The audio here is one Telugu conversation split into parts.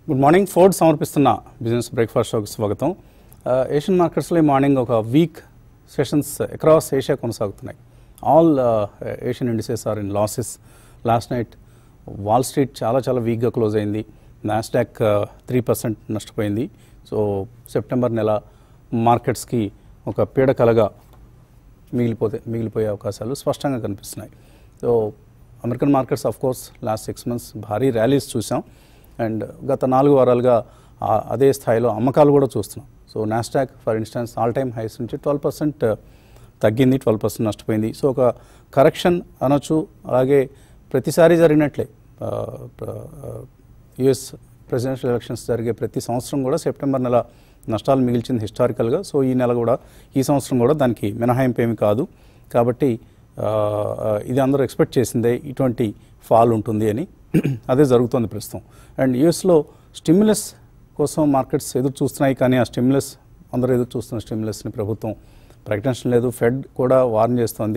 Good morning. ఫోర్డ్ సమర్పిస్తున్న బిజినెస్ బ్రేక్ఫాస్ట్ షోకి స్వాగతం. ఏషియన్ మార్కెట్స్లో ఈ మార్నింగ్ ఒక వీక్ సెషన్స్ అక్రాస్ ఏషియా కొనసాగుతున్నాయి. All Asian indices are in losses. Last night Wall Street చాలా వీక్గా క్లోజ్ అయింది. నాస్డాక్ 3% నష్టపోయింది. సో సెప్టెంబర్ నెల మార్కెట్స్కి ఒక పీడకలగా మిగిలిపోయే అవకాశాలు స్పష్టంగా కనిపిస్తున్నాయి. So American markets of course last 6 months భారీ ర్యాలీస్ చూసాం అండ్ గత 4 వారాలుగా అదే స్థాయిలో అమ్మకాలు కూడా చూస్తున్నాం. So Nasdaq for instance all time highs నుంచి 12% తగ్గింది, 12% నష్టపోయింది. సో ఒక కరెక్షన్ అనొచ్చు. అలాగే ప్రతిసారి జరిగినట్లే యుఎస్ ప్రెసిడెన్షియల్ ఎలక్షన్స్ జరిగే ప్రతి సంవత్సరం కూడా సెప్టెంబర్ నెల నష్టాలు మిగిల్చింది హిస్టారికల్గా. సో ఈ నెల కూడా ఈ సంవత్సరం కూడా దానికి మినహాయింపు ఏమి కాదు. కాబట్టి ఇది అందరూ ఎక్స్పెక్ట్ చేసిందే ఇటువంటి ఫాల్ ఉంటుంది అని. అదే జరుగుతుంది ప్రస్తుతం. అండ్ యూఎస్లో స్టిమ్యులస్ కోసం మార్కెట్స్ ఎదురు చూస్తున్నాయి, కానీ ఆ స్టిమ్యులస్ అందరూ ఎదురు చూస్తున్న స్టిమ్యులస్ని ప్రభుత్వం ప్రకటించడం లేదు. ఫెడ్ కూడా వార్న్ చేస్తోంది.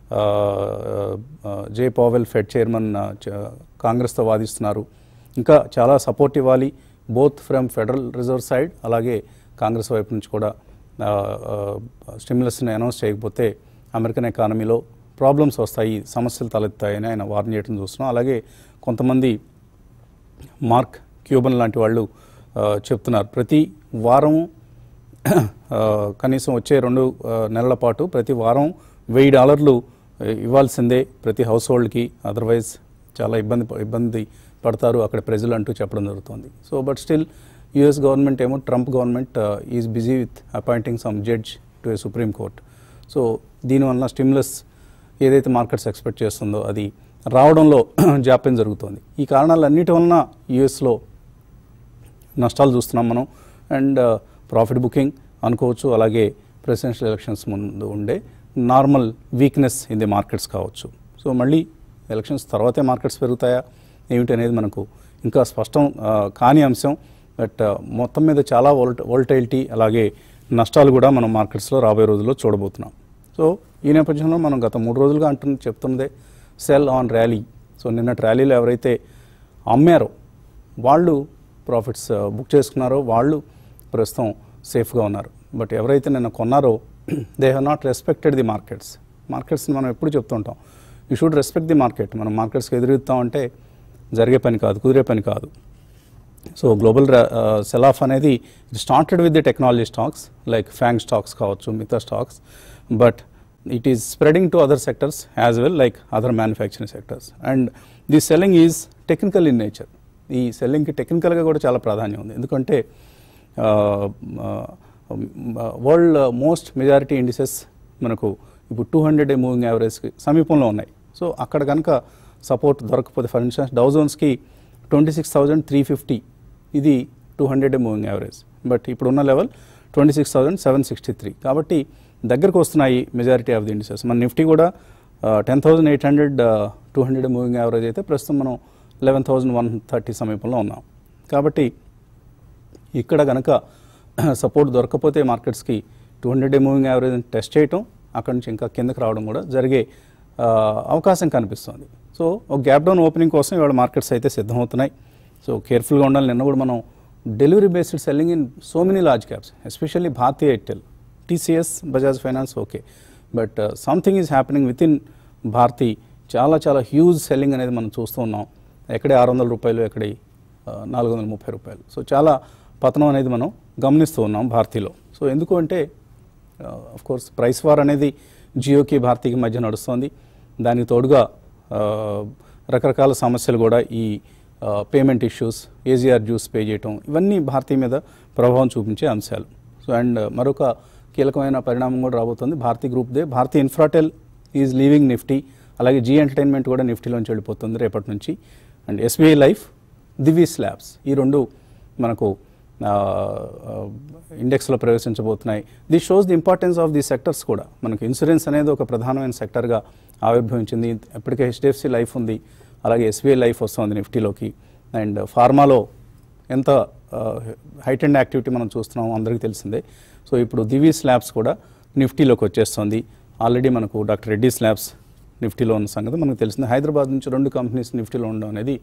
జే పవెల్ ఫెడ్ చైర్మన్ కాంగ్రెస్తో వాదిస్తున్నారు. ఇంకా చాలా సపోర్ట్ ఇవ్వాలి both from Federal Reserve side, అలాగే కాంగ్రెస్ వైపు నుంచి కూడా స్టిమ్యులస్ని అనౌన్స్ చేయకపోతే అమెరికన్ ఎకానమీలో ప్రాబ్లమ్స్ వస్తాయి, సమస్యలు తలెత్తాయని ఆయన వార్న్ చేయడం చూస్తున్నాం. అలాగే కొంతమంది మార్క్ క్యూబన్ లాంటి వాళ్ళు చెప్తున్నారు ప్రతి వారం కనీసం వచ్చే 2 నెలల పాటు ప్రతి వారం $1000 ఇవ్వాల్సిందే ప్రతి హౌస్ హోల్డ్కి, అదర్వైజ్ చాలా ఇబ్బంది పడతారు అక్కడ ప్రజలు అంటూ చెప్పడం జరుగుతుంది. So but still US government ఏమో Trump government is busy with appointing some judge to a supreme court. So దీనివల్ల స్టిమ్యులస్ ఏదైతే మార్కెట్స్ ఎక్స్పెక్ట్ చేస్తుందో అది రావడంలో జాప్యం జరుగుతుంది. ఈ కారణాలన్నిటి వలన యుఎస్లో నష్టాలు చూస్తున్నాం మనం. అండ్ ప్రాఫిట్ బుకింగ్ అనుకోవచ్చు, అలాగే ప్రెసిడెన్షియల్ ఎలక్షన్స్ ముందు ఉండే normal weakness in the markets కావచ్చు. సో మళ్ళీ ఎలక్షన్స్ తర్వాతే మార్కెట్స్ పెరుగుతాయా ఏమిటి అనేది మనకు ఇంకా స్పష్టం కాని అంశం. బట్ మొత్తం మీద చాలా వోల్టైలిటీ అలాగే నష్టాలు కూడా మనం మార్కెట్స్లో రాబోయే రోజుల్లో చూడబోతున్నాం. సో ఈ నేపథ్యంలో మనం గత 3 రోజులుగా చెప్తున్నదే సెల్ ఆన్ ర్యాలీ. సో నిన్నటి ర్యాలీలో ఎవరైతే అమ్మారో వాళ్ళు ప్రాఫిట్స్ బుక్ చేసుకున్నారో వాళ్ళు ప్రస్తుతం సేఫ్గా ఉన్నారు. బట్ ఎవరైతే నిన్న కొన్నారో they have not respected the మార్కెట్స్ని మనం ఎప్పుడు చెప్తుంటాం, you should respect the market. మనం మార్కెట్స్కి ఎదురుతామంటే జరిగే పని కాదు, కుదిరే పని కాదు. సో గ్లోబల్ సెల్ ఆఫ్ అనేది started with the technology stocks like FAANG stocks కావచ్చు, మిగతా stocks, but it is spreading to other sectors as well, like other manufacturing sectors. And the selling is technical in nature. ఈ సెల్లింగ్కి టెక్నికల్గా కూడా చాలా ప్రాధాన్యం ఉంది. ఎందుకంటే వరల్డ్ మోస్ట్ మెజారిటీ ఇండిసెస్ మనకు ఇప్పుడు 200-day మూవింగ్ యావరేజ్కి సమీపంలో ఉన్నాయి. సో అక్కడ కనుక సపోర్ట్ దొరకకపోతే ఫర్ ఇన్స్టెన్స్ డౌ జోన్స్కి 26,350 ఇది 200-day మూవింగ్ యావరేజ్, బట్ ఇప్పుడున్న లెవెల్ 26,763. కాబట్టి దగ్గరకు వస్తున్నాయి మెజారిటీ ఆఫ్ ది ఇండిసెస్. మన నిఫ్టీ కూడా 10,800 200-day మూవింగ్ యావరేజ్ అయితే ప్రస్తుతం మనం 11,130 సమీపంలో ఉన్నాం. కాబట్టి ఇక్కడ కనుక సపోర్ట్ దొరకకపోతే మార్కెట్స్కి 200-day మూవింగ్ యావరేజ్ని టెస్ట్ చేయటం, అక్కడి నుంచి ఇంకా కిందకి రావడం కూడా జరిగే అవకాశం కనిపిస్తుంది. సో ఒక గ్యాప్ డౌన్ ఓపెనింగ్ కోసం ఇవాళ మార్కెట్స్ అయితే సిద్ధమవుతున్నాయి. సో కేర్ఫుల్గా ఉండాలి. నిన్న కూడా మనం delivery based selling in so many large caps, especially Bharti Airtel, TCS, Bajaj Finance okay, but something is happening with in Bharti. చాలా హ్యూజ్ సెల్లింగ్ అనేది మనం చూస్తూ ఉన్నాం. ఎక్కడే $600, ఎక్కడే $430. సో చాలా పతనం అనేది మనం గమనిస్తూ ఉన్నాం భారతీలో. సో ఎందుకు అంటే కోర్స్ ప్రైస్ వార్ అనేది జియోకి భారతీకి మధ్య నడుస్తుంది. దానికి తోడుగా రకరకాల సమస్యలు కూడా ఈ payment issues, AGR dues pay చేయటం, ఇవన్నీ భారతీ మీద ప్రభావం చూపించే అంశాలు. సో అండ్ మరొక కీలకమైన పరిణామం కూడా రాబోతుంది భారతీ గ్రూప్దే. భారతీ ఇన్ఫ్రాటెల్ ఈజ్ లీవింగ్ నిఫ్టీ, అలాగే జీ ఎంటర్టైన్మెంట్ కూడా నిఫ్టీలోంచి వెళ్ళిపోతుంది రేపటి నుంచి. అండ్ SBI లైఫ్, దివీస్ ల్యాబ్స్ ఈ 2 మనకు ఇండెక్స్లో ప్రవేశించబోతున్నాయి. This shows the importance of the sectors కూడా. మనకు ఇన్సూరెన్స్ అనేది ఒక ప్రధానమైన సెక్టర్గా ఆవిర్భవించింది. ఇప్పటికే HDFC లైఫ్ ఉంది, అలాగే SBI లైఫ్ వస్తుంది నిఫ్టీలోకి. అండ్ ఫార్మాలో ఎంత హైట్ అండ్ యాక్టివిటీ మనం చూస్తున్నాం అందరికీ తెలిసిందే. సో ఇప్పుడు దివీస్ ల్యాబ్స్ కూడా నిఫ్టీలోకి వచ్చేస్తుంది. ఆల్రెడీ మనకు డాక్టర్ రెడ్డీస్ ల్యాబ్స్ నిఫ్టీలో ఉన్న సంగతి మనకు తెలిసింది. హైదరాబాద్ నుంచి 2 కంపెనీస్ నిఫ్టీలో ఉండడం అనేది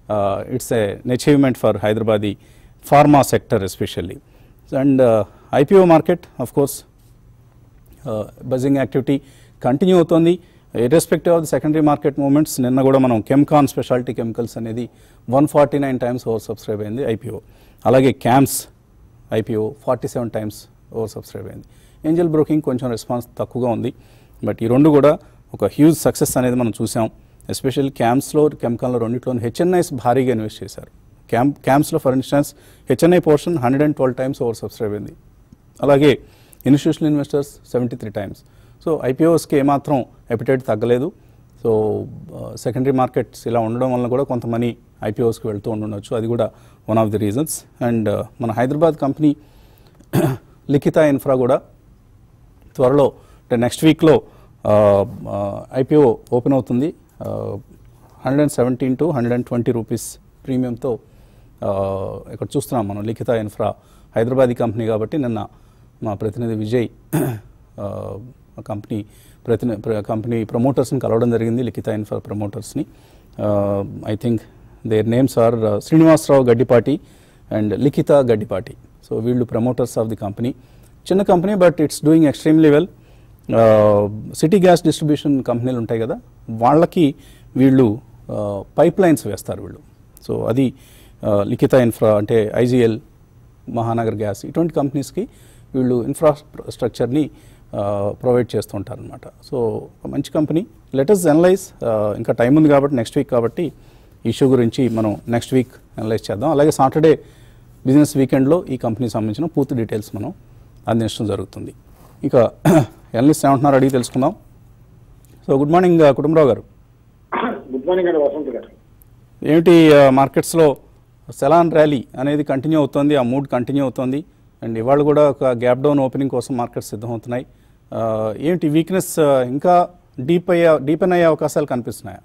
it's an achievement for Hyderabadi pharma sector especially. And IPO market, of course, buzzing activity continue అవుతుంది irrespective of the secondary market moments. నిన్న కూడా మనం కెమ్కాన్ స్పెషాలిటీ కెమికల్స్ అనేది 149 టైమ్స్ ఓవర్ సబ్స్క్రైబ్ అయింది ఐపీఓ. అలాగే CAMS IPO 47 times over subscribe అయింది. ఏంజల్ బ్రోకింగ్ కొంచెం రెస్పాన్స్ తక్కువగా ఉంది, బట్ ఈ రెండు కూడా ఒక హ్యూజ్ సక్సెస్ అనేది మనం చూసాం. ఎస్పెషల్లీ క్యామ్స్లో కెమికల్లో రెండిట్లోనూ హెచ్ఎన్ఐస్ భారీగా ఇన్వెస్ట్ చేశారు. క్యామ్స్లో for instance HNI portion 112 times over subscribe అయింది. అలాగే ఇన్స్టిట్యూషనల్ ఇన్వెస్టర్స్ 73 టైమ్స్. సో ఐపీఓస్కి ఏమాత్రం ఎపిటైట్ తగ్గలేదు. సో సెకండరీ మార్కెట్స్ ఇలా ఉండడం వలన కూడా కొంత మనీ ఐపీఓస్కి వెళ్తూ ఉండొచ్చు, అది కూడా one of the reasons. And మన హైదరాబాద్ కంపెనీ లిఖిత ఇన్ఫ్రా కూడా త్వరలో అంటే నెక్స్ట్ వీక్లో ఐపీఓ ఓపెన్ అవుతుంది. 117 to 120 రూపీస్ ప్రీమియంతో ఇక్కడ చూస్తున్నాం మనం. లిఖిత ఇన్ఫ్రా హైదరాబాదీ కంపెనీ కాబట్టి నిన్న మా ప్రతినిధి విజయ్ కంపెనీ ప్రమోటర్స్ని కలవడం జరిగింది, లిఖిత ఇన్ఫ్రా ప్రమోటర్స్ని. I think their names are Srinivasarao Gaddipati and Likhita Gaddipati. So వీళ్ళు ప్రమోటర్స్ ఆఫ్ ది కంపెనీ. చిన్న company but it's doing extremely well. City gas distribution కంపెనీలు ఉంటాయి కదా, వాళ్ళకి వీళ్ళు పైప్ లైన్స్ వేస్తారు వీళ్ళు. సో అది లిఖిత ఇన్ఫ్రా అంటే ఐజీఎల్, మహానగర్ గ్యాస్ ఇటువంటి కంపెనీస్కి వీళ్ళు ఇన్ఫ్రాస్ట్రక్చర్ని ప్రొవైడ్ చేస్తుంటారు అనమాట. సో మంచి కంపెనీ. లెటస్ అనలైజ్, ఇంకా టైం ఉంది కాబట్టి నెక్స్ట్ వీక్ కాబట్టి ఇష్యూ గురించి మనం నెక్స్ట్ వీక్ అనలైజ్ చేద్దాం. అలాగే సాటర్డే బిజినెస్ వీకెండ్లో ఈ కంపెనీ సంబంధించిన పూర్తి డీటెయిల్స్ మనం అందించడం జరుగుతుంది. ఇక ఎనలిస్ట్ ఏమంటున్నారు అడిగి తెలుసుకుందాం. సో గుడ్ మార్నింగ్ కుటుంబరావు గారు. గుడ్ మార్నింగ్ అండి వసంత్ గారు. ఏమిటి మార్కెట్స్లో సెలాన్ ర్యాలీ అనేది కంటిన్యూ అవుతుంది, ఆ మూడ్ కంటిన్యూ అవుతుంది. అండ్ ఇవాళ కూడా ఒక గ్యాప్ డౌన్ ఓపెనింగ్ కోసం మార్కెట్స్ సిద్ధమవుతున్నాయి. ఏమిటి వీక్నెస్ ఇంకా డీపెన్ అయ్యే అవకాశాలు కనిపిస్తున్నాయా?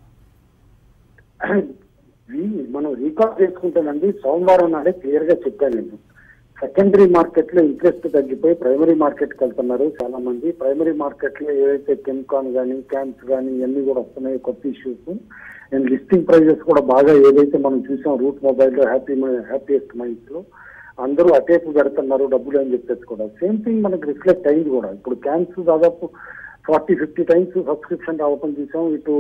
మనం రికార్డ్ చేసుకుంటానండి, సోమవారం నాడే క్లియర్ గా చెప్పాను నేను. సెకండరీ మార్కెట్ లో ఇంట్రెస్ట్ తగ్గిపోయి ప్రైమరీ మార్కెట్ కి వెళ్తున్నారు చాలా మంది. ప్రైమరీ మార్కెట్ లో ఏవైతే కెమ్కాన్ కానీ క్యాన్స్ కానీ ఇవన్నీ కూడా వస్తున్నాయి కొత్త ఇష్యూస్. అండ్ లిస్టింగ్ ప్రైజెస్ కూడా బాగా ఏదైతే మనం చూసాం రూట్ మొబైల్ లో హ్యాపీయెస్ట్ మైండ్స్ లో అందరూ అటేపు పెడుతున్నారు డబ్బులు అని చెప్పేసి కూడా సేమ్ థింగ్ మనకి రిఫ్లెక్ట్ అయింది కూడా. ఇప్పుడు క్యాన్స్ దాదాపు 40-50 టైమ్స్ సబ్స్క్రిప్షన్ రావటం చూసాం. ఇటు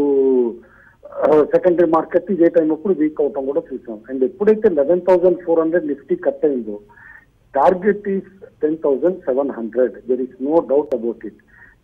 సెకండరీ మార్కెట్ ఇదే టైం అప్పుడు వీక్ అవటం కూడా చూసాం. అండ్ ఎప్పుడైతే 11,400 నిఫ్టీ కట్ అయిందో target is 10,700. There is no doubt about it.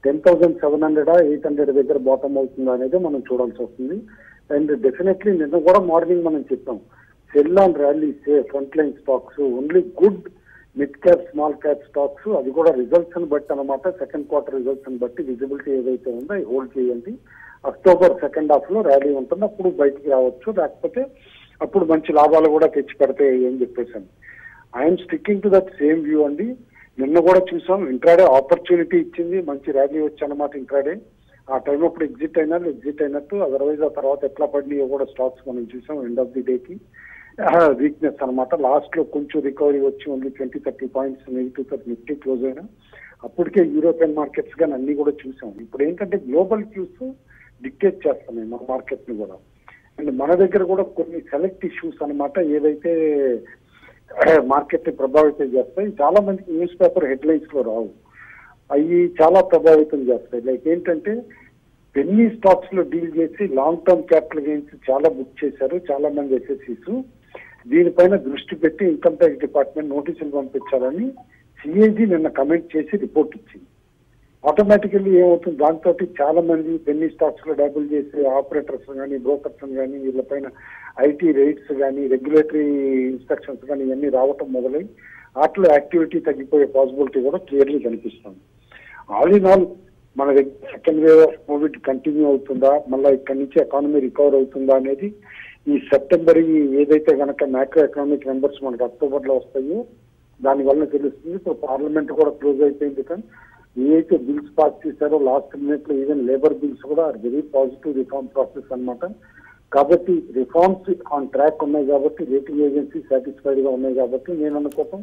10,700 800 దగ్గర బాటమ్ అవుతుందా అనేది మనం చూడాల్సి వస్తుంది. అండ్ డెఫినెట్లీ నిన్న కూడా మార్నింగ్ మనం చెప్పాం sell and rallies front line stocks, only good mid cap small cap stocks, అది కూడా రిజల్ట్స్ ని బట్టి అనమాట. సెకండ్ క్వార్టర్ రిజల్ట్స్ ని బట్టి విజిబిలిటీ ఏదైతే ఉందో అది హోల్డ్ చేయండి. అక్టోబర్ సెకండ్ హాఫ్ లో ర్యాలీ ఉంటుంది, అప్పుడు బయటికి రావచ్చు, లేకపోతే అప్పుడు మంచి లాభాలు కూడా తెచ్చి పెడతాయి అని చెప్పేసాను. I'm sticking to that same view అండి. నిన్న కూడా చూసాం ఇంట్రాడే ఆపర్చునిటీ ఇచ్చింది, మంచి ర్యాలీ వచ్చి అనమాట ఇంట్రాడే. ఆ టైం అప్పుడు ఎగ్జిట్ అయినట్టు, అదర్వైజ్ ఆ తర్వాత ఎట్లా పడినాయో కూడా స్టాక్స్ మనం చూసాం. ఎండ్ ఆఫ్ ది డేకి వీక్నెస్ అనమాట. లాస్ట్ లో కొంచెం రికవరీ వచ్చి ఓన్లీ 20-30 పాయింట్స్ నెగిటివ్ తో నిఫ్టీ క్లోజ్ అయినా. అప్పటికే యూరోపియన్ మార్కెట్స్ కానీ అన్ని కూడా చూసాం. ఇప్పుడు ఏంటంటే గ్లోబల్ క్యూస్ డిక్టేట్ చేస్తున్నాయి మన మార్కెట్ ని కూడా. అండ్ మన దగ్గర కూడా కొన్ని సెలెక్ట్ ఇష్యూస్ అనమాట ఏదైతే మార్కెట్ ని ప్రభావితం చేస్తాయి. చాలా మందికి న్యూస్ పేపర్ హెడ్లైన్స్ లో రావు, అవి చాలా ప్రభావితం చేస్తాయి. లైక్ ఏంటంటే పెన్నీ స్టాక్స్ లో డీల్ చేసి లాంగ్ టర్మ్ క్యాపిటల్ గెయిన్స్ చాలా బుక్ చేశారు చాలా మంది ఎస్ఎస్సీస్. దీనిపైన దృష్టి పెట్టి ఇన్కమ్ ట్యాక్స్ డిపార్ట్మెంట్ నోటీసులు పంపించాలని సిఏజీ నిన్న కమెంట్ చేసి రిపోర్ట్ ఇచ్చింది. ఆటోమేటికల్లీ ఏమవుతుంది, దాంతో చాలా మంది పెన్నీ స్టాక్స్ లో డబ్బులు చేసే ఆపరేటర్స్ కానీ బ్రోకర్స్ కానీ వీళ్ళపైన ఐటీ రైట్స్ కానీ రెగ్యులేటరీ ఇన్స్ట్రక్షన్స్ కానీ ఇవన్నీ రావటం మొదలై వాటిలో యాక్టివిటీ తగ్గిపోయే పాసిబిలిటీ కూడా క్లియర్లీ కనిపిస్తుంది. ఆల్ ఇన్ ఆల్ మన దగ్గర second wave of Covid continue అవుతుందా, మళ్ళీ ఇక్కడి నుంచి ఎకానమీ రికవర్ అవుతుందా అనేది ఈ సెప్టెంబర్ ఏదైతే కనుక మ్యాక్రో ఎకనామిక్ నెంబర్స్ మనకు అక్టోబర్ లో వస్తాయో దానివల్ల తెలుస్తుంది. ఇప్పుడు పార్లమెంట్ కూడా క్లోజ్ అయిపోయింది, కానీ ఏవైతే బిల్స్ పాస్ చేశారో లాస్ట్ మినిట్ లో ఈవెన్ లేబర్ బిల్స్ కూడా are very positive reform process అనమాట. కాబట్టి రిఫార్మ్స్ ఆన్ ట్రాక్ ఉన్నాయి కాబట్టి రేటింగ్ ఏజెన్సీ సాటిస్ఫైడ్ గా ఉన్నాయి కాబట్టి నేను అనుకోవటం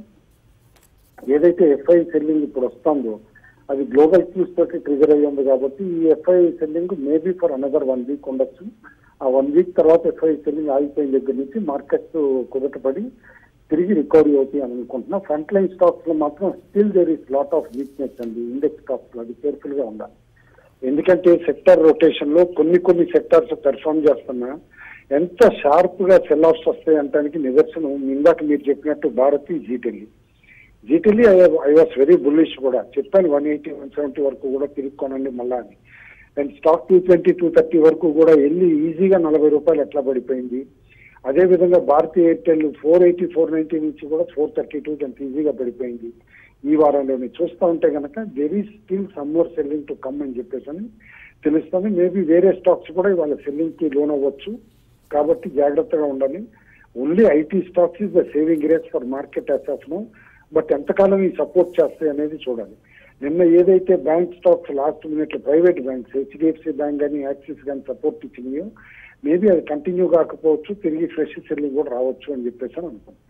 ఏదైతే ఎఫ్ఐ సెల్లింగ్ ఇప్పుడు వస్తుందో అది గ్లోబల్ క్యూస్ తోటి ట్రిగర్ అయ్యింది కాబట్టి ఈ FI selling maybe for another 1 week ఉండొచ్చు. ఆ 1 వీక్ తర్వాత ఎఫ్ఐ సెల్లింగ్ ఆగిపోయిన దగ్గర నుంచి మార్కెట్స్ కుదటపడి తిరిగి రికవరీ అవుతాయి అని అనుకుంటున్నా. ఫ్రంట్ లైన్ స్టాక్స్ లో మాత్రం still there is lot of weakness అండి. ఇండెక్స్ స్టాక్స్ లో అది కేర్ఫుల్ గా ఉండాలి. ఎందుకంటే సెక్టర్ రొటేషన్ లో కొన్ని సెక్టార్స్ పెర్ఫార్మ్ చేస్తున్నా ఎంత షార్ప్ గా సెల్ ఆఫ్స్ వస్తాయి అంటానికి నిదర్శనం ఇందాక మీరు చెప్పినట్టు భారతి, జీటెల్లి ఐ వాస్ వెరీ బుల్లిష్ కూడా చెప్పాను. 180, 170 వరకు కూడా తిరుక్కోనండి మళ్ళా అని. అండ్ స్టాక్ 220, 230 వరకు కూడా వెళ్ళి ఈజీగా 40 రూపాయలు ఎట్లా పడిపోయింది. అదే విధంగా భారతీ ఎయిర్టెల్ 480, 490 నుంచి కూడా 432 అంత ఈజీగా పడిపోయింది. ఈ వారంలోనే చూస్తూ ఉంటే కనుక there is still some more selling to come అని చెప్పేసి అని తెలుస్తుంది. మేబీ వేరే స్టాక్స్ కూడా ఇవాళ సెల్లింగ్ కి లోన్ అవ్వచ్చు. కాబట్టి జాగ్రత్తగా ఉండాలి. Only IT stocks is the saving grace for market as of now. But ఎంతకాలం ఈ సపోర్ట్ చేస్తాయి అనేది చూడాలి. నిన్న ఏదైతే bank stocks last minute private banks HDFC bank కానీ యాక్సిస్ కానీ సపోర్ట్ ఇచ్చినాయో మేబీ అది కంటిన్యూ కాకపోవచ్చు, తిరిగి ఫ్రెష్ సెల్లింగ్ కూడా రావచ్చు అని చెప్పేసి అని అనుకుంటున్నాను.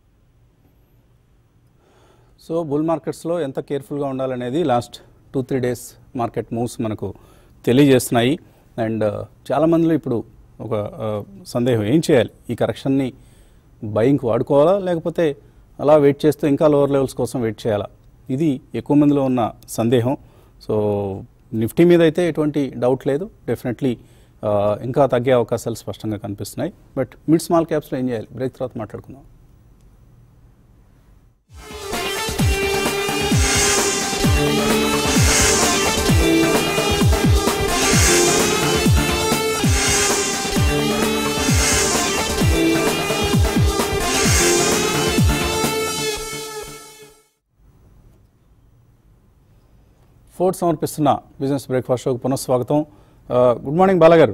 సో బుల్ మార్కెట్స్లో ఎంత కేర్ఫుల్గా ఉండాలనేది లాస్ట్ 2-3 డేస్ మార్కెట్ మూవ్స్ మనకు తెలియజేస్తున్నాయి. అండ్ చాలామందిలో ఇప్పుడు ఒక సందేహం, ఏం చేయాలి? ఈ కరెక్షన్ని బయింగ్కి వాడుకోవాలా, లేకపోతే అలా వెయిట్ చేస్తూ ఇంకా లోవర్ లెవెల్స్ కోసం వెయిట్ చేయాలా? ఇది ఎక్కువ మందిలో ఉన్న సందేహం. సో నిఫ్టీ మీద అయితే ఎటువంటి డౌట్ లేదు, డెఫినెట్లీ ఇంకా తగ్గే అవకాశాలు స్పష్టంగా కనిపిస్తున్నాయి. బట్ మిడ్ స్మాల్ క్యాప్స్లో ఏం చేయాలి? బ్రేక్ తర్వాత మాట్లాడుకుందాం. ఫోర్డ్ సమర్పిస్తున్న బిజినెస్ బ్రేక్ఫాస్ట్ షోకి పునఃస్వాగతం. గుడ్ మార్నింగ్ బాలగారు.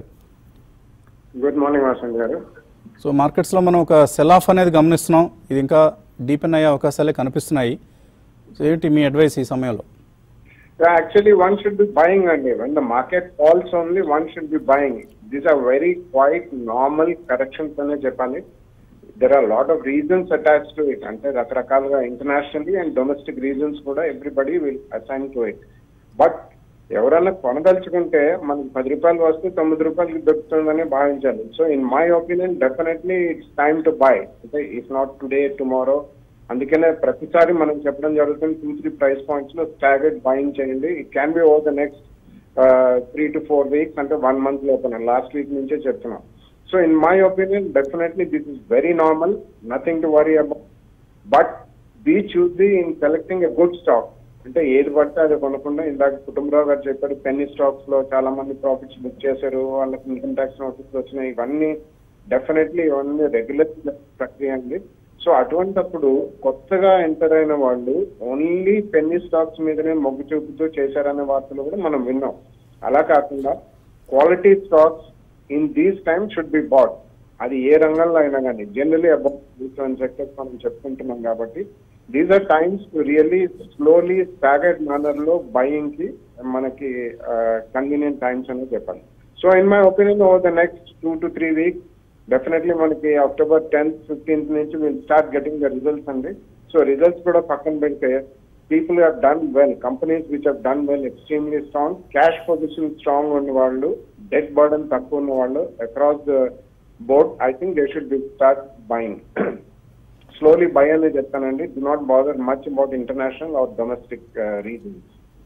గుడ్ మార్నింగ్ వాసంత్ గారు. సో మార్కెట్స్లో మనం ఒక సెల్ ఆఫ్ అనేది గమనిస్తున్నాం. ఇది ఇంకా డీపెన్ అయ్యే అవకాశాలే కనిపిస్తున్నాయి. సో ఏంటి మీ అడ్వైస్ ఈ సమయంలో? Actually, one should be buying only. When the market falls only, one should be buying. These are very quite normal corrections ane cheppali. There are a lot of reasons attached to it. Ante rakarakaluga internationally and domestic reasons kuda everybody will assign to it. But ఎవరైనా కొనదలుచుకుంటే మనకి 10 రూపాయలు వస్తే 9 రూపాయలకి దొరుకుతుందని భావించాలి. So in my opinion definitely it's time to buy. అంటే ఇఫ్ నాట్ టుడే టుమారో. అందుకనే ప్రతిసారి మనం చెప్పడం జరుగుతుంది 2-3 ప్రైస్ పాయింట్స్ లో స్టాగర్డ్ బయింగ్ చేయండి. It can be over the next 3 to 4 weeks, అంటే 1 month లోపల. లాస్ట్ వీక్ నుంచే చెప్తున్నాం. So in my opinion definitely this is very normal, nothing to worry about. But be choosy in selecting a good stock. అంటే ఏది పడితే అది కొనకుండా, ఇందాక కుటుంబరావు గారు చెప్పారు పెన్నీ స్టాక్స్ లో చాలా మంది ప్రాఫిట్స్ బుక్ చేశారు, వాళ్ళకి ఇన్కమ్ ట్యాక్స్ నోటీసులు వచ్చినాయి. ఇవన్నీ డెఫినెట్లీ ఇవన్నీ రెగ్యులర్ ప్రక్రియ అండి. సో అటువంటప్పుడు కొత్తగా ఎంటర్ అయిన వాళ్ళు ఓన్లీ పెన్నీ స్టాక్స్ మీదనే మొగ్గు చూపుతూ చేశారనే వార్తలు కూడా మనం విన్నాం. అలా కాకుండా quality stocks in these times should be bought. అది ఏ రంగంలో అయినా కానీ, జనరలీ అబౌట్ సెక్టర్స్ మనం చెప్పుకుంటున్నాం కాబట్టి these are times to really slowly staggered manner లో బయింగ్ కి మనకి కన్వీనియంట్ టైమ్స్ అని చెప్పాలి. So in my opinion over the next 2 to 3 weeks definitely మనకి అక్టోబర్ 10th, 15th నుంచి will start getting the results అండి. సో రిజల్ట్స్ కూడా పక్కన పెడితే people have done well, companies which have done well, extremely strong, cash position strong ఉన్న వాళ్ళు, డెట్ బర్డన్ తక్కువ ఉన్న వాళ్ళు across the board I think they should be start buying. Slowly buy అనేది చెప్తానండి. Do not bother much about international or domestic reasons.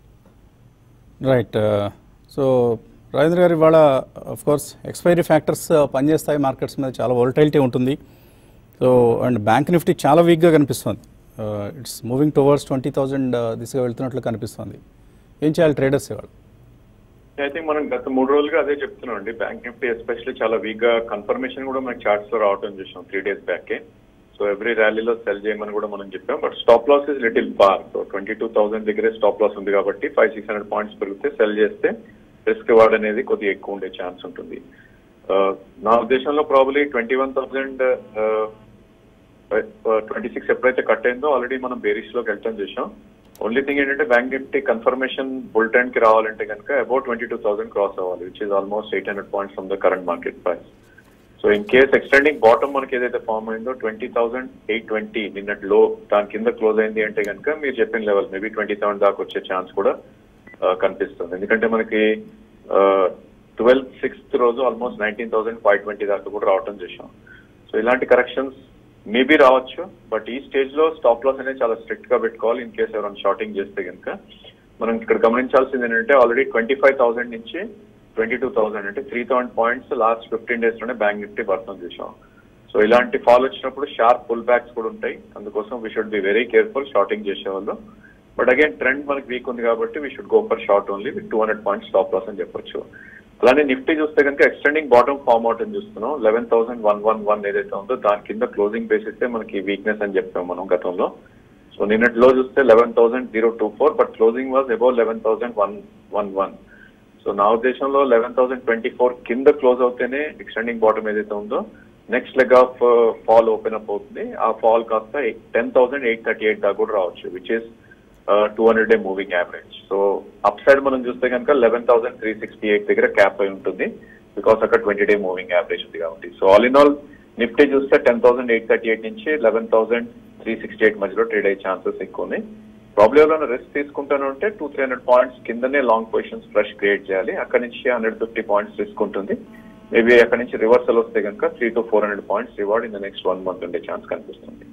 Right. So Rajendra గారు, ఇవాళ కోర్స్ ఎక్స్పైరీ ఫ్యాక్టర్స్ పనిచేస్తాయి మార్కెట్స్ మీద, చాలా వోలటైలిటీ ఉంటుంది. సో అండ్ బ్యాంక్ నిఫ్టీ చాలా వీక్గా కనిపిస్తుంది. ఇట్స్ మూవింగ్ టువర్డ్స్ 20,000 దిశగా వెళ్తున్నట్లు కనిపిస్తుంది. ఏం చేయాలి ట్రేడర్స్ ఇవాళ? ఐ థింక్ మనం గత 3 రోజులుగా అదే చెప్తున్నాం అండి. బ్యాంక్ నిఫ్టీ ఎస్పెషల్లీ చాలా వీక్గా, కన్ఫర్మేషన్ కూడా మనకి చార్ట్స్ లో రావడం చూసాం 3 days బ్యాకే. సో ఎవ్రీ ర్యాలీలో సెల్ చేయమని కూడా మనం చెప్పాం. But stop loss is little far. So 22,000 దగ్గరే స్టాప్ లాస్ ఉంది కాబట్టి 500-600 పాయింట్స్ పెరిగితే సెల్ చేస్తే రిస్క్ రివార్డ్ అనేది కొద్దిగా ఎక్కువ ఉండే ఛాన్స్ ఉంటుంది. నా ఉద్దేశంలో ప్రాబబ్లీ 21,026 ఎప్పుడైతే కట్ అయిందో ఆల్రెడీ మనం బేరిష్ లోకి వెళ్ళటం చేసాం. ఓన్లీ థింగ్ ఏంటంటే bank Nifty confirmation bull time కి రావాలంటే కనుక అబౌట్ 22,000 క్రాస్ అవ్వాలి, which is almost 800 points from the current market price. So in case extending bottom మనకి ఏదైతే ఫార్మ్ అయిందో 20,820 నిన్నటి లో, దాని కింద క్లోజ్ అయింది అంటే కనుక మీరు చెప్పిన లెవెల్ మేబీ 27 దాకా వచ్చే ఛాన్స్ కూడా కనిపిస్తుంది. ఎందుకంటే మనకి 6th రోజు ఆల్మోస్ట్ 19,520 దాకా కూడా రావటం చూసాం. సో ఇలాంటి కరెక్షన్స్ మేబీ రావచ్చు, బట్ ఈ స్టేజ్ లో స్టాప్ లాస్ అనేది చాలా స్ట్రిక్ట్ గా పెట్టుకోవాలి. ఇన్ కేసు ఎవరైనా షార్టింగ్ చేస్తే కనుక మనం ఇక్కడ గమనించాల్సింది ఏంటంటే ఆల్రెడీ 25,000 నుంచి 22,000 అంటే 3,000 పాయింట్స్ లాస్ట్ 15 days లోనే బ్యాంక్ నిఫ్టీ పడుతుంది చూసాం. సో ఇలాంటి ఫాల్ వచ్చినప్పుడు షార్ప్ పుల్ బ్యాక్స్ కూడా ఉంటాయి. అందుకోసం we should be very careful shorting చేసేవాళ్ళు. బట్ అగైన్ ట్రెండ్ మనకి వీక్ ఉంది కాబట్టి we should go for short only with 200 points stop loss అని చెప్పొచ్చు. అలానే నిఫ్టీ చూస్తే కనుక ఎక్స్టెండింగ్ బాటమ్ ఫార్మ్ అవుట్ అని చూస్తున్నాం. 11,111 ఏదైతే ఉందో దాని కింద క్లోజింగ్ బేసిస్ మనకి వీక్నెస్ అని చెప్పాం మనం గతంలో. సో నిన్నట్లో చూస్తే 11,024, but closing was above 11,111. So నా ఉద్దేశంలో 11,024 కింద క్లోజ్ అవుతేనే ఎక్స్టెండింగ్ బాటమ్ ఏదైతే ఉందో next leg of fall open up అవుతుంది. ఆ ఫాల్ కాస్త 10,838 దాకా కూడా రావచ్చు, which is 200-day moving average. So up side మనం చూస్తే కనుక 11,368 దగ్గర క్యాప్ అయి ఉంటుంది, బికాస్ అక్కడ 20-day మూవింగ్ యావరేజ్ ఉంది కాబట్టి. So all in all Nifty చూస్తే 10,838 నుంచి 11,368 మధ్యలో ట్రేడ్ అయ్యే ఛాన్సెస్ ఎక్కువ ఉన్నాయి. ప్రాబ్లమ్ ఏమైనా రిస్క్ తీసుకుంటాను అంటే 200-300 పాయింట్స్ కిందనే లాంగ్ పొజిషన్స్ ఫ్రెష్ క్రియేట్ చేయాలి. అక్కడ నుంచి 150 పాయింట్స్ రిస్క్ ఉంటుంది. మేబీ అక్కడ నుంచి రివర్సల్ వస్తే కనుక 300-400 points reward in the next 1 month ఉండే ఛాన్స్ కనిపిస్తుంది.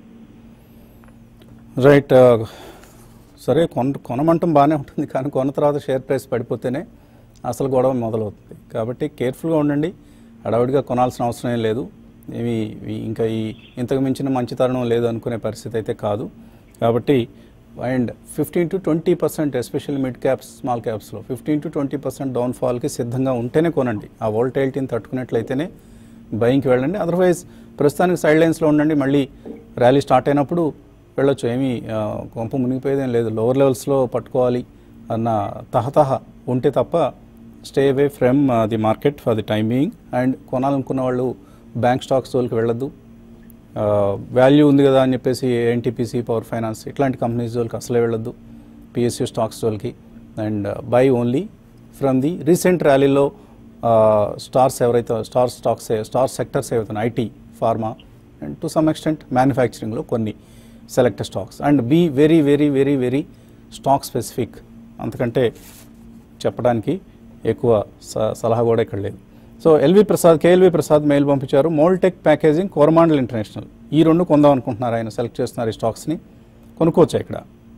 రైట్. సరే, కొనమంటం బాగానే ఉంటుంది, కానీ కొన్న తర్వాత షేర్ ప్రైస్ పడిపోతేనే అసలు గొడవ మొదలవుతుంది. కాబట్టి కేర్ఫుల్గా ఉండండి. హడావుడిగా కొనాల్సిన అవసరం ఏం లేదు. ఇవి ఇంకా ఇంతకు మించిన మంచి తరుణం లేదు అనుకునే పరిస్థితి అయితే కాదు. కాబట్టి and 15-20% especially mid caps, small క్యాప్స్లో 15-20% డౌన్ఫాల్కి సిద్ధంగా ఉంటేనే కొనండి. ఆ వోల్టైలిటీని తట్టుకున్నట్లయితేనే బయింగ్కి వెళ్ళండి. అదర్వైజ్ ప్రస్తుతానికి సైడ్ లైన్స్లో ఉండండి. మళ్ళీ ర్యాలీ స్టార్ట్ అయినప్పుడు వెళ్ళొచ్చు. ఏమీ కొంప మునిగిపోయేదేం లేదు. లోవర్ లెవెల్స్లో పట్టుకోవాలి అన్న తహతహ ఉంటే తప్ప stay away from the market for the time being. And కొనాలనుకున్న వాళ్ళు బ్యాంక్ స్టాక్స్ జోలికి వెళ్ళొద్దు. వాల్యూ ఉంది కదా అని చెప్పేసి ఎన్టీపీసీ, పవర్ ఫైనాన్స్ ఇట్లాంటి కంపెనీస్ జోలికి అసలే వెళ్ళొద్దు. పిఎస్యూ స్టాక్స్ జోలికి. And buy only from the recent ర్యాలీలో స్టార్స్ ఎవరైతే స్టార్ సెక్టర్స్ ఏవైతే IT, pharma and to some extent మ్యానుఫ్యాక్చరింగ్లో కొన్ని select stocks. And be very very very very stock specific. అంతకంటే చెప్పడానికి ఎక్కువ సలహా కూడా ఇక్కడ లేదు. సో కేఎల్వి ప్రసాద్ మెయిల్ పంపించారు. మోల్టెక్ ప్యాకేజింగ్, కోరమాండల్ ఇంటర్నేషనల్ ఈ రెండు కొందాం అనుకుంటున్నారు. ఆయన సెలెక్ట్ చేస్తున్నారు ఈ స్టాక్స్ని. కొనుక్కోవచ్చా ఇక్కడ?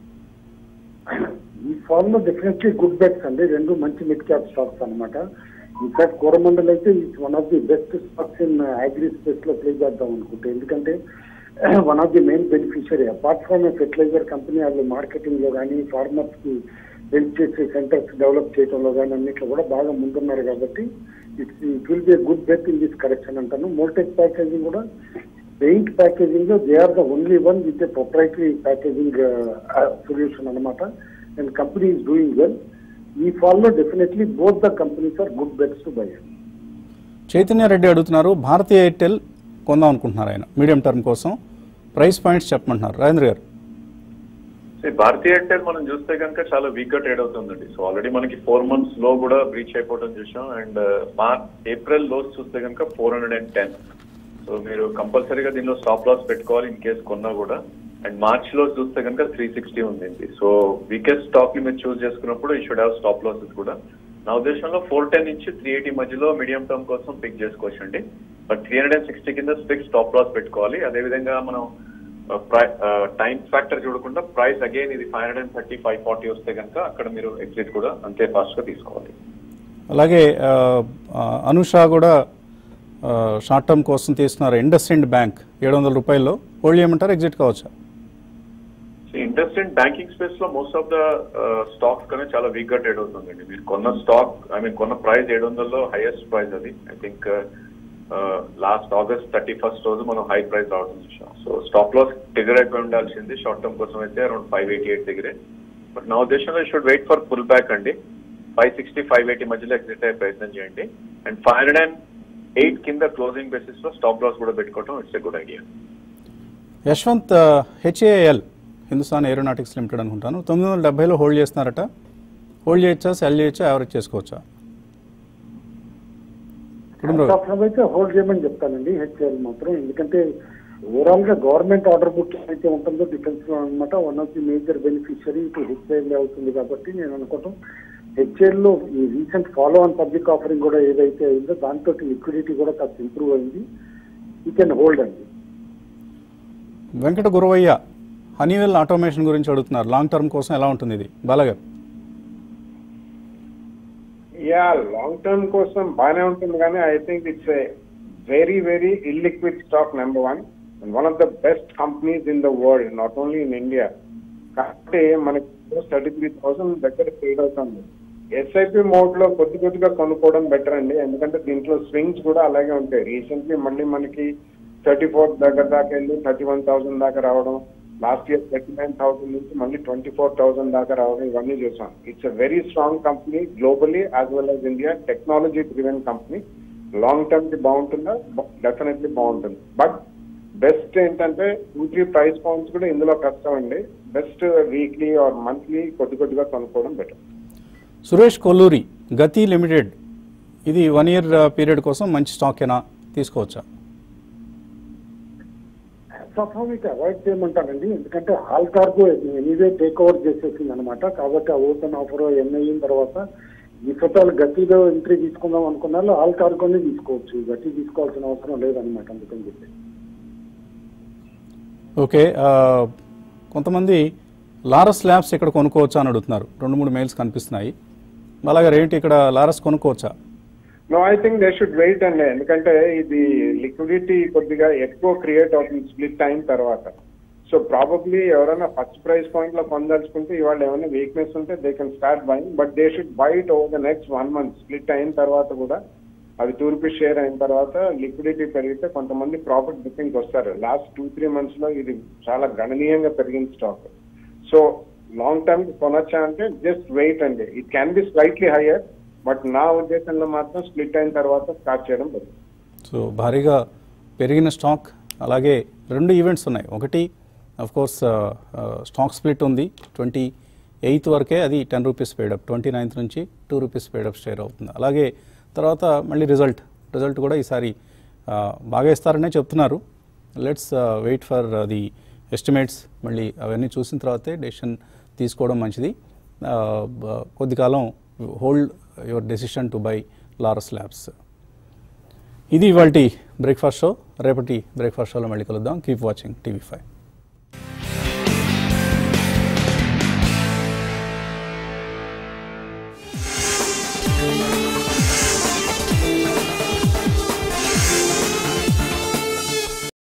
ఈ ఫార్మ్ లో డెఫినెట్లీ గుడ్ బెట్స్ అండి. రెండు మంచి మిడ్ క్యాప్ స్టాక్స్ అనమాట. ఇన్ఫాక్ట్ కోరమండల్ అయితే it's one of the best stocks in agri space లో ప్లే చేద్దాం అనుకుంటే. ఎందుకంటే one of the main beneficiary apart from fertilizer company, వాళ్ళు మార్కెటింగ్ లో కానీ ఫార్మర్స్ కి హెల్ప్ చేసే సెంటర్స్ డెవలప్ చేయడంలో కానీ అన్నిట్లో కూడా బాగా ముందున్నారు. కాబట్టి it will be good bet in this correction అంటాను. మోల్టెక్ ప్యాకేజింగ్ కూడా పెయింట్ ప్యాకేజింగ్ లో they are the only one with a proprietary packaging solution అనమాట. And company is doing well. ఈ ఫాల్ లో definitely both the companies are good bets to buy. Chaitanya Reddy అడుగుతున్నారు, భారతీయ ఎయిర్టెల్ కొందాం అనుకుంటున్నారు ఆయన మీడియం టర్మ్ కోసం. ప్రైస్ పాయింట్స్ చెప్పమంటున్నారు. రాజేంద్ర గారు. భారతీయ ఎయిర్టెల్ మనం చూస్తే కనుక చాలా వీక్ గా ట్రేడ్ అవుతుందండి. సో ఆల్రెడీ మనకి 4 months లో కూడా బ్రీచ్ అయిపోవడం చూసాం. అండ్ ఏప్రిల్ లోస్ చూస్తే కనుక 410. సో మీరు కంపల్సరీగా దీనిలో స్టాప్ లాస్ పెట్టుకోవాలి ఇన్ కేసు కొన్నా కూడా. అండ్ మార్చ్ లో చూస్తే కనుక 360 ఉంది. సో వీకెస్ట్ స్టాక్ ని మీరు చూస్ చేసుకున్నప్పుడు ఈ షుడ్ హ్యావ్ స్టాప్ లాసెస్ కూడా. నా ఉద్దేశంలో 410 నుంచి 380 మధ్యలో మీడియం టర్మ్ కోసం పిక్ చేసుకోవచ్చు అండి. బట్ 360 కింద ఫిక్స్ స్టాప్ లాస్ పెట్టుకోవాలి. అదేవిధంగా మనం టైం ఫ్యాక్టర్ చూడకుండా ప్రైస్ అగైన్ ఇది 530, 540 వస్తే కనుక అక్కడ మీరు ఎగ్జిట్ కూడా అంతే ఫాస్ట్ గా తీసుకోవాలి. అలాగే అనుష కూడా షార్ట్ టర్మ్ కోసం తీసుకున్నారు. ఇండస్ఇండ్ బ్యాంక్ 700 రూపాయల్లో హోల్డ్ చేయమంటారు, ఎగ్జిట్ కావచ్చా? ఇండస్ఇండ్ బ్యాంకింగ్ స్పేస్ లో మోస్ట్ ఆఫ్ ద స్టాక్స్ కన్నా చాలా వీక్ గా ట్రేడ్ అవుతుందండి. మీరు కొన్న స్టాక్ కొన్న ప్రైస్ 700లో హైయెస్ట్ ప్రైస్ అది. I think last August 31st రోజు మనం హై ప్రైస్ రావడం చూసాం. సో స్టాప్ లాస్ ట్రిగర్ అయిపోయి ఉండాల్సింది షార్ట్ టర్మ్ కోసం అయితే అరౌండ్ 588 దగ్గరే. బట్ నా ఉద్దేశంలో should wait for pull back అండి. 560, 580 మధ్యలో ఎగ్జిట్ అయ్యే ప్రయత్నం చేయండి. అండ్ 508 కింద క్లోజింగ్ బేసిస్ లో స్టాప్ లాస్ కూడా పెట్టుకోవడం it's a good idea. Yashwant, HAL Hindustan Aeronautics Limited అనుకుంటాను 970లో హోల్డ్ చేస్తున్నారట. హోల్డ్ చేయొచ్చా, సెల్ చేయొచ్చా, యావరేజ్ చేసుకోవచ్చా? అయితే హోల్డ్ చేయమని చెప్తానండి హెచ్ఏఎల్ మాత్రం. ఎందుకంటే ఓవరాల్ గా గవర్నమెంట్ ఆర్డర్ బుక్ అయితే ఉంటుందో డిఫెన్స్ లో అనమాట one of the major beneficiary ఇటు హెచ్ఏఎల్ అవుతుంది. కాబట్టి నేను అనుకోవటం HL లో ఈ recent follow on public offering కూడా ఏదైతే అయిందో దాంతో లిక్విడిటీ కూడా కాస్త ఇంప్రూవ్ అయింది. యూ కెన్ హోల్డ్ అండి. వెంకట గురవయ్య హనీవెల్ ఆటోమేషన్ గురించి అడుగుతున్నారు. లాంగ్ టర్మ్ కోసం ఎలా ఉంటుంది ఇది బాలగారు? యా, లాంగ్ టర్మ్ కోసం బాగానే ఉంటుంది, కానీ I think it's a very very illiquid stock number 1 and one of the best companies in the world, not only in India. కాబట్టి మనకి 33,000 దగ్గర ట్రేడ్ అవుతుంది. ఎస్ఐపి మోడ్ లో కొద్దిగా కొనుక్కోవడం బెటర్ అండి, ఎందుకంటే దీంట్లో స్వింగ్స్ కూడా అలాగే ఉంటాయి. రీసెంట్లీ మళ్ళీ మనకి 34 దగ్గర దాకా వెళ్ళి 31,000 దాకా రావడం, లాస్ట్ ఇయర్ 39,000 నుంచి మళ్ళీ 24,000 దాకా రావడం, ఇవన్నీ చూసాం. It's a very strong company globally as well as India. Technology driven company. Long term కి బాగుంటుందా? డెఫినెట్లీ బాగుంటుంది. బట్ బెస్ట్ ఏంటంటే 2-3 ప్రైస్ పాయింట్స్ కూడా ఇందులో కష్టం అండి. బెస్ట్ వీక్లీ ఆర్ మంత్లీ కొద్దిగా కొనుక్కోవడం బెటర్. సురేష్ కొల్లూరి, గతి లిమిటెడ్, ఇది 1 year పీరియడ్ కోసం మంచి స్టాక్ ఏనా, తీసుకోవచ్చా? మీకు అవాయిడ్ చేయమంటానండి, ఎందుకంటే HAL cargo anyway take over చేసేసింది అనమాట. కాబట్టి ఆ ఓపెన్ ఆఫర్ ఎన్ని అయిన తర్వాత ఈ ఫోటోలు గతిలో ఎంట్రీ తీసుకుందాం అనుకున్నారు, హాల్ కార్గోని తీసుకోవచ్చు. గతి తీసుకోవాల్సిన అవసరం లేదనమాట, అందుకని చెప్పి. ఓకే, కొంతమంది లారస్ ల్యాబ్స్ ఇక్కడ కొనుక్కోవచ్చా అని అడుగుతున్నారు. 2-3 మెయిల్స్ కనిపిస్తున్నాయి. అలాగే ఏంటి ఇక్కడ లారస్ కొనుక్కోవచ్చా? No, I think they should wait అండి, ఎందుకంటే ఇది లిక్విడిటీ కొద్దిగా ఎక్కువ క్రియేట్ అవుతుంది స్ప్లిట్ అయిన తర్వాత. సో ప్రాబబ్లీ ఎవరైనా ఫస్ట్ ప్రైస్ పాయింట్ లో పొందలుచుకుంటే ఇవాళ ఏమైనా వీక్నెస్ ఉంటే they can start buying, but they should buy it over the next 1 month. Split అయిన తర్వాత కూడా అది 2 rupees షేర్ అయిన తర్వాత లిక్విడిటీ పెరిగితే కొంతమంది ప్రాఫిట్ బుకింగ్ వస్తారు. లాస్ట్ 2-3 months లో ఇది చాలా గణనీయంగా పెరిగిన స్టాక్. సో లాంగ్ టర్మ్ కొనొచ్చా అంటే జస్ట్ వెయిట్ అండి. It can be slightly higher, but నా ఉద్దేశంలో మాత్రం స్ప్లిట్ అయిన తర్వాత స్టార్ట్ చేయడం బెటర్. సో భారీగా పెరిగిన స్టాక్. అలాగే 2 ఈవెంట్స్ ఉన్నాయి. ఒకటి అఫ్ కోర్స్ స్టాక్ స్ప్లిట్ ఉంది 28th వరకే, అది 10 rupees పేడప్. 29th నుంచి 2 rupees పేడప్ షేర్ అవుతుంది. అలాగే తర్వాత మళ్ళీ రిజల్ట్ కూడా ఈసారి బాగా ఇస్తారనే చెప్తున్నారు. Let's wait for the estimates. మళ్ళీ అవన్నీ చూసిన తర్వాతే డెసిషన్ తీసుకోవడం మంచిది. కొద్ది కాలం hold your decision to buy Laurus labs. ఇది ఇవాల్టి బ్రేక్ఫాస్ట్ షో. రేపటి బ్రేక్ఫాస్ట్ షోలో మళ్ళీ కలుద్దాం. Keep watching TV5.